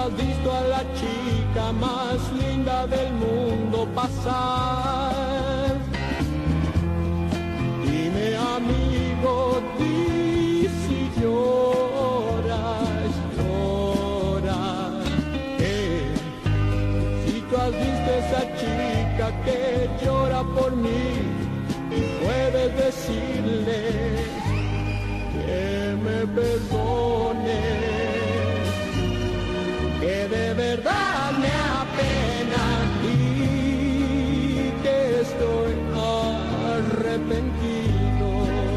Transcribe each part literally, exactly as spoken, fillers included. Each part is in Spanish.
has visto a la chica más linda del mundo pasar. Dime, amigo, di si lloras, lloras. Eh, si tú has visto esa chica que llora por mí, puedes decirle que me perdone, que de verdad me apena y que estoy arrepentido.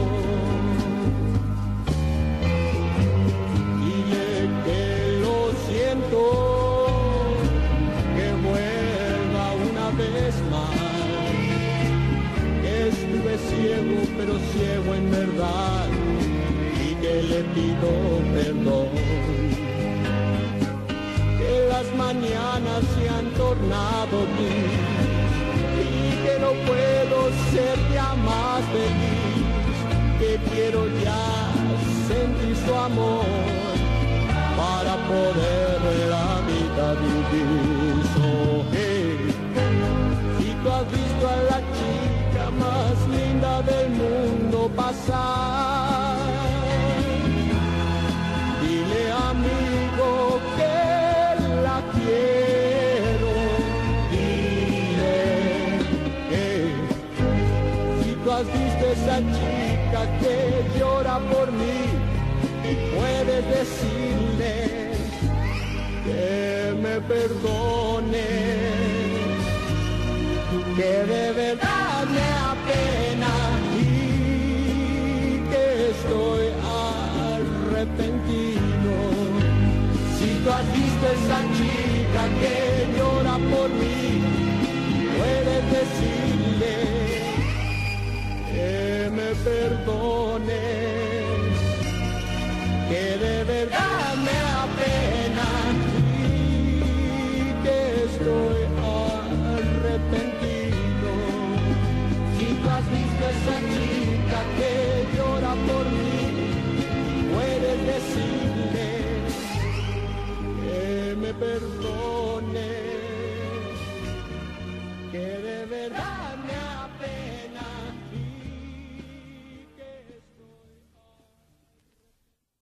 Dile que lo siento, que vuelva una vez más, que estuve ciego, pero ciego en verdad, y que le pido perdón. Las mañanas se han tornado gris y que no puedo ser ya más feliz, que quiero ya sentir su amor para poder la vida vivir. So, hey, si tú has visto a la chica más linda del mundo pasar, dile, amigo, que quiero, dile que si tú has visto esa chica que llora por mí, puedes decirle que me perdone, que de verdad me apena y que estoy arrepentido. Si tú has visto esa chica que llora por mí, puedes decirle que me perdone, que de verdad me apena y que estoy arrepentido. Si tú has visto esa chica que llora por mí, puedes decirle me perdone.